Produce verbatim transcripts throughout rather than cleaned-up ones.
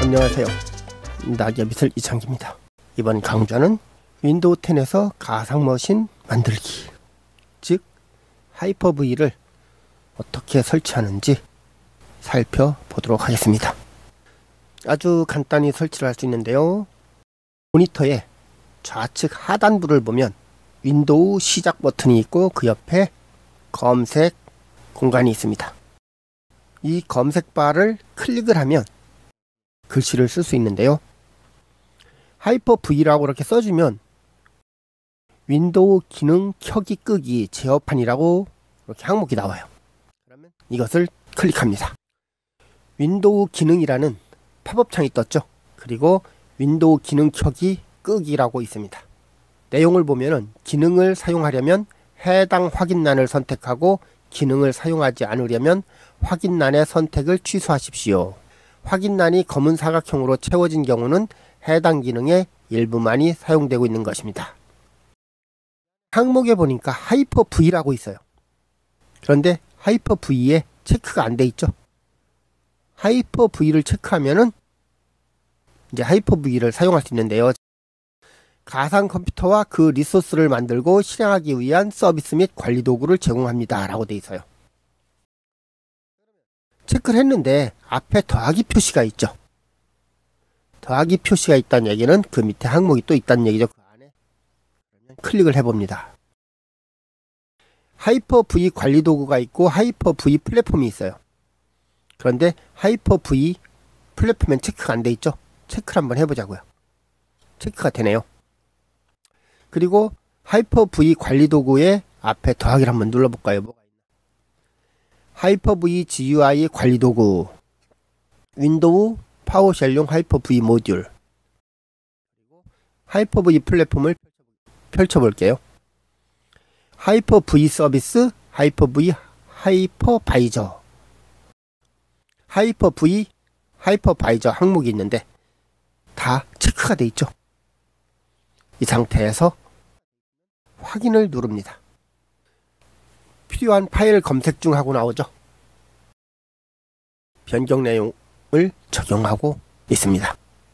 안녕하세요. 낙엽이슬 이창기입니다. 이번 강좌는 윈도우 텐에서 가상머신 만들기, 즉 하이퍼브이를 어떻게 설치하는지 살펴보도록 하겠습니다. 아주 간단히 설치를 할 수 있는데요. 모니터의 좌측 하단부를 보면 윈도우 시작 버튼이 있고 그 옆에 검색 공간이 있습니다. 이 검색 바를 클릭을 하면 글씨를 쓸 수 있는데요. 하이퍼브이라고 이렇게 써주면 윈도우 기능 켜기 끄기 제어판이라고 이렇게 항목이 나와요. 그러면 이것을 클릭합니다. 윈도우 기능이라는 팝업 창이 떴죠. 그리고 윈도우 기능 켜기 끄기라고 있습니다. 내용을 보면은 기능을 사용하려면 해당 확인란을 선택하고 기능을 사용하지 않으려면 확인란의 선택을 취소하십시오. 확인란이 검은 사각형으로 채워진 경우는 해당 기능의 일부만이 사용되고 있는 것입니다. 항목에 보니까 하이퍼브이라고 있어요. 그런데 하이퍼브이에 체크가 안 돼 있죠. 하이퍼브이를 체크하면은 이제 하이퍼브이를 사용할 수 있는데요. 가상 컴퓨터와 그 리소스를 만들고 실행하기 위한 서비스 및 관리 도구를 제공합니다 라고 돼 있어요. 체크를 했는데 앞에 더하기 표시가 있죠. 더하기 표시가 있다는 얘기는 그 밑에 항목이 또 있다는 얘기죠. 그 안에 클릭을 해봅니다. 하이퍼브이 관리 도구가 있고 하이퍼브이 플랫폼이 있어요. 그런데 하이퍼브이 플랫폼엔 체크가 안 돼 있죠. 체크를 한번 해보자고요. 체크가 되네요. 그리고 하이퍼브이 관리 도구의 앞에 더하기를 한번 눌러볼까요? 뭐가 있나? 하이퍼브이 지유아이 관리 도구, 윈도우 파워쉘용 하이퍼브이 모듈, 그리고 하이퍼브이 플랫폼을 펼쳐볼게요. 하이퍼브이 서비스, 하이퍼브이 하이퍼바이저, 하이퍼브이 하이퍼바이저 항목이 있는데 다 체크가 돼 있죠. 이 상태에서 확인을 누릅니다. 필요한 파일 검색 중 하고 나오죠. 변경 내용을 적용하고 있습니다.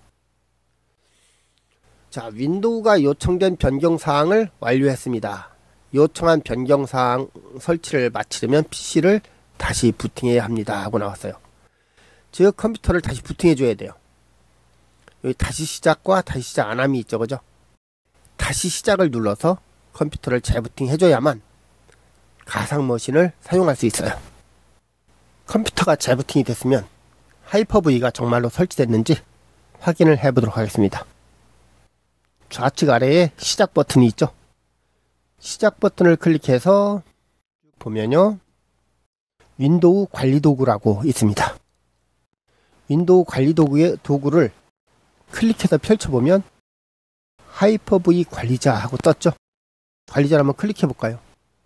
자, 윈도우가 요청된 변경사항을 완료했습니다. 요청한 변경사항 설치를 마치려면 피시를 다시 부팅해야 합니다 하고 나왔어요. 즉 컴퓨터를 다시 부팅해 줘야 돼요. 여기 다시 시작과 다시 시작 안함이 있죠, 그죠? 다시 시작을 눌러서 컴퓨터를 재부팅 해줘야만 가상머신을 사용할 수 있어요. 컴퓨터가 재부팅이 됐으면 하이퍼브이가 정말로 설치됐는지 확인을 해보도록 하겠습니다. 좌측 아래에 시작 버튼이 있죠. 시작 버튼을 클릭해서 보면요, 윈도우 관리 도구라고 있습니다. 윈도우 관리 도구의 도구를 클릭해서 펼쳐보면 하이퍼브이 관리자 하고 떴죠. 관리자를 한번 클릭해 볼까요?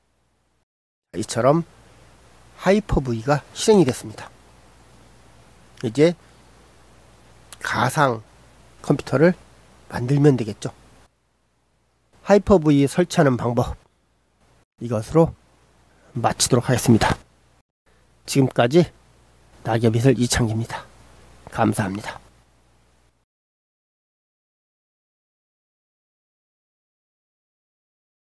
이처럼 하이퍼브이가 실행이 됐습니다. 이제 가상 컴퓨터를 만들면 되겠죠. 하이퍼브이 설치하는 방법, 이것으로 마치도록 하겠습니다. 지금까지 낙엽이슬 이창기입니다. 감사합니다.